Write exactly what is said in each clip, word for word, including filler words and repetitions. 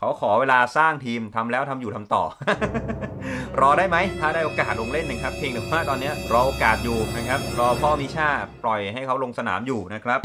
เขาขอเวลาสร้างทีมทำแล้วทำอยู่ทำต่อ รอได้ไหมถ้าได้โอกาสลงเล่นนะครับเพียงแต่ว่าตอนนี้รอโอกาสอยู่นะครับรอพ่อมิชาปล่อยให้เขาลงสนามอยู่นะครับ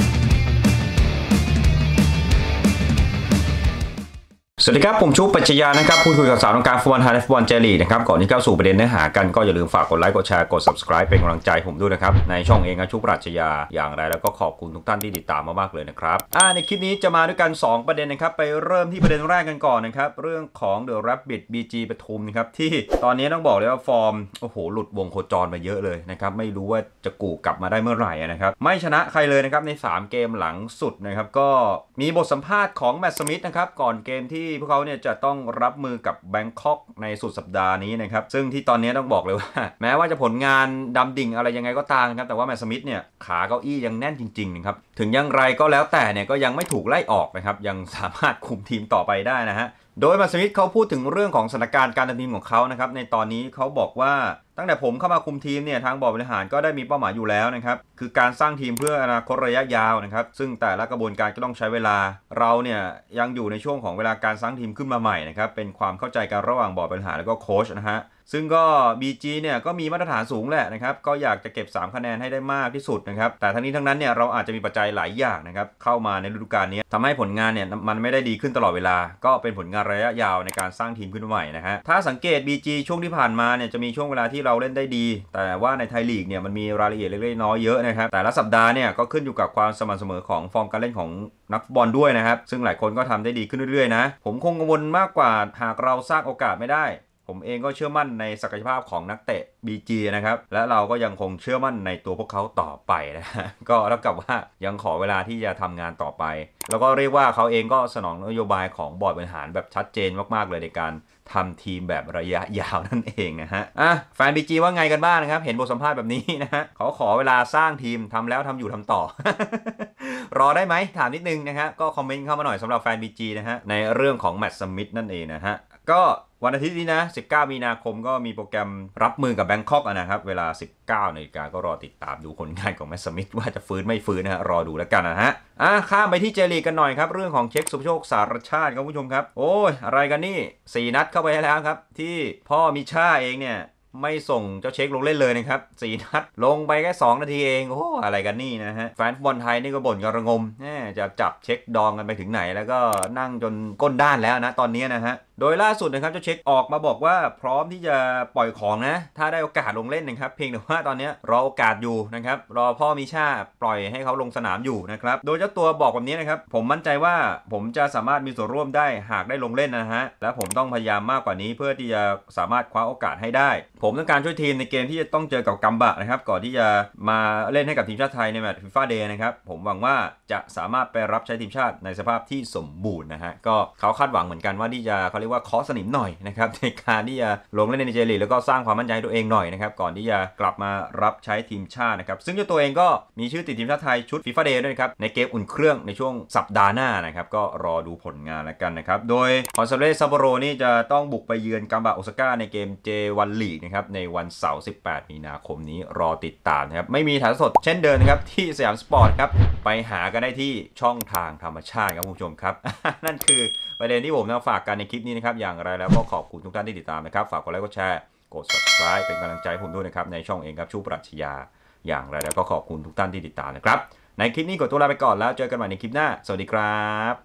สวัสดีครับผมชุบปัจจยานะครับพูดคุยกับสาวต้องการฟุตบอลไทยและฟุตบอลเจลีนะครับก่อนที่เข้าสู่ประเด็นเนื้อหากันก็อย่าลืมฝากกดไลค์กดแชร์กด ซับสไครบ์ เป็นกำลังใจผมด้วยนะครับในช่องเองนะชุบปัจจยาอย่างไรแล้วก็ขอบคุณทุกท่านที่ติดตามมากๆเลยนะครับอ่าในคลิปนี้จะมาด้วยกันสองประเด็นนะครับไปเริ่มที่ประเด็นแรกกันก่อนนะครับเรื่องของ The Rabbit บี จี ปทุมนะครับที่ตอนนี้ต้องบอกเลยว่าฟอร์มโอ้โหหลุดวงโคจรมาเยอะเลยนะครับไม่รู้ว่าจะกู่กลับมาได้เมื่อไหร่นะครับไม่ชนะใครเลยนะครับในสามเกมหลังสุดนะครับก็มีบทสัมภาษณ์ของแมตต์สมิธนะครับก่อนเกมที่พวกเขาเนี่ยจะต้องรับมือกับแบงคอกในสุดสัปดาห์นี้นะครับซึ่งที่ตอนนี้ต้องบอกเลยว่าแม้ว่าจะผลงานดำดิ่งอะไรยังไงก็ตามนะครับแต่ว่าแมตต์สมิธเนี่ยขาเก้าอี้ยังแน่นจริงๆนะครับถึงอย่างไรก็แล้วแต่เนี่ยก็ยังไม่ถูกไล่ออกนะครับยังสามารถคุมทีมต่อไปได้นะฮะโดยแมตต์สมิธเขาพูดถึงเรื่องของสถานการณ์การทำทีมของเขานะครับในตอนนี้เขาบอกว่าตั้งแต่ผมเข้ามาคุมทีมเนี่ยทางบอร์ดบริหารก็ได้มีเป้าหมายอยู่แล้วนะครับคือการสร้างทีมเพื่ออนาคตระยะยาวนะครับซึ่งแต่ละกระบวนการก็ต้องใช้เวลาเราเนี่ยยังอยู่ในช่วงของเวลาการสร้างทีมขึ้นมาใหม่นะครับเป็นความเข้าใจกันระหว่างบอร์ดบริหารแล้วก็โค้ชนะฮะซึ่งก็ บี จี เนี่ยก็มีมาตรฐานสูงแหละนะครับก็อยากจะเก็บสามคะแนนให้ได้มากที่สุดนะครับแต่ทั้งนี้ทั้งนั้นเนี่ยเราอาจจะมีปัจจัยหลายอย่างนะครับเข้ามาในฤดูกาลนี้ทำให้ผลงานเนี่ยมันไม่ได้ดีขึ้นตลอดเวลาก็เป็นผลงานระยะยาวในการสร้างทีมขึ้นมาใหม่นะฮะถ้าสังเกต บี จี ช่วงที่ผ่านมาเนี่ยจะมีช่วงเวลาที่เราเล่นได้ดีแต่ว่าในไทยลีกเนี่ยมันมีรายละเอียดเล็กๆน้อยๆเยอะนะครับแต่ละสัปดาห์เนี่ยก็ขึ้นอยู่กับความสม่ำเสมอของฟอร์มการเล่นของนักฟุตบอลด้วยนะครับซึ่งหลายคนก็ทำได้ดีขึ้นเรื่อยๆนะผมคงกังวลมากกว่าหากเราสร้างโอกาสไม่ได้ผมเองก็เชื่อมั่นในศักยภาพของนักเตะ บี จี นะครับและเราก็ยังคงเชื่อมั่นในตัวพวกเขาต่อไปนะก็เท่ากับว่ายังขอเวลาที่จะทำงานต่อไปแล้วก็เรียกว่าเขาเองก็สนองนโยบายของบอร์ดบริหารแบบชัดเจนมากๆเลยในการทำทีมแบบระยะยาวนั่นเองนะฮะอ่ะแฟน บี จี ว่าไงกันบ้างนะครับเห็นบทสัมภาษณ์แบบนี้นะฮะเขาขอเวลาสร้างทีมทำแล้วทำอยู่ทำต่อ รอได้ไหมถามนิดนึงนะฮะก็คอมเมนต์เข้ามาหน่อยสำหรับแฟน บี จี นะฮะในเรื่องของแมตต์สมิธนั่นเองนะฮะก็วันอาทิตย์นี้นะสิบเก้ามีนาคมก็มีโปรแกรมรับมือกับแบงคอกนะครับเวลา สิบเก้านาฬิกาก็รอติดตามดูผลงานของแมตต์สมิธว่าจะฟื้นไม่ฟื้นนะฮะรอดูแล้วกันนะฮะอ่ะข้ามไปที่เจลีกกันหน่อยครับเรื่องของเช็คสุภโชคสารชาติครับผู้ชมครับโอ้ยอะไรกันนี่สี่นัดเข้าไปแล้วครับที่พ่อมิชาเองเนี่ยไม่ส่งเจ้าเช็คลงเล่นเลยนะครับสี่นัดลงไปแค่สองนาทีเองโอ้อะไรกันนี่นะฮะแฟนฟุตบอลไทยนี่ก็บ่นกันระงมจะจับเช็คดองกันไปถึงไหนแล้วก็นั่งจนก้นด้านแล้วนะตอนนี้นะฮะโดยล่าสุดนะครับเจ้าเช็คออกมาบอกว่าพร้อมที่จะปล่อยของนะถ้าได้โอกาสลงเล่นนะครับเพียงแต่ว่าตอนนี้รอโอกาสอยู่นะครับรอพ่อมิชาปล่อยให้เขาลงสนามอยู่นะครับโดยเจ้าตัวบอกแบบนี้นะครับผมมั่นใจว่าผมจะสามารถมีส่วนร่วมได้หากได้ลงเล่นนะฮะและผมต้องพยายามมากกว่านี้เพื่อที่จะสามารถคว้าโอกาสให้ได้ผมต้องการช่วยทีมในเกมที่จะต้องเจอกับกัมบะนะครับก่อนที่จะมาเล่นให้กับทีมชาติไทยในแมตช์ฟีฟ่าเดย์นะครับผมหวังว่าจะสามารถไปรับใช้ทีมชาติในสภาพที่สมบูรณ์นะฮะก็เขาคาดหวังเหมือนกันว่าที่จะเขาเรียกว่าเคาะสนิมหน่อยนะครับในการที่จะลงเล่นในเจลีกแล้วก็สร้างความมั่นใจตัวเองหน่อยนะครับก่อนที่จะกลับมารับใช้ทีมชาตินะครับซึ่งเจ้าตัวเองก็มีชื่อติดทีมชาติไทยชุดฟีฟ่าเดย์ด้วยครับในเกมอุ่นเครื่องในช่วงสัปดาห์หน้านะครับก็รอดูผลงานแล้วกันนะครับโดยคอนซาเลส ซัปโปโรนี่จะต้องบุกไปเยือนกัมบะโอซาก้าในเกม เจ วัน League นะครับในวันเสาร์สิบแปดมีนาคมนี้รอติดตามนะครับไม่มีถ่ายทอดสดเช่นเดิมนะครับที่สยามสปอร์ตครับไปหากันได้ที่ช่องทางธรรมชาติครับคุณผู้ชมครับ นั่นคือประเด็นที่ผมนำฝากกันในคลิปนี้นะครับอย่างไรแล้วก็ขอบคุณทุกท่านที่ติดตามนะครับฝากกดไลค์กดแชร์กด ซับสไครบ์ เป็นกำลังใจให้ผมด้วยนะครับในช่องเองครับชูปรัชญาอย่างไรแล้วก็ขอบคุณทุกท่านที่ติดตามนะครับในคลิปนี้ขอตัวลาไปก่อนแล้วเจอกันใหม่ในคลิปหน้าสวัสดีครับ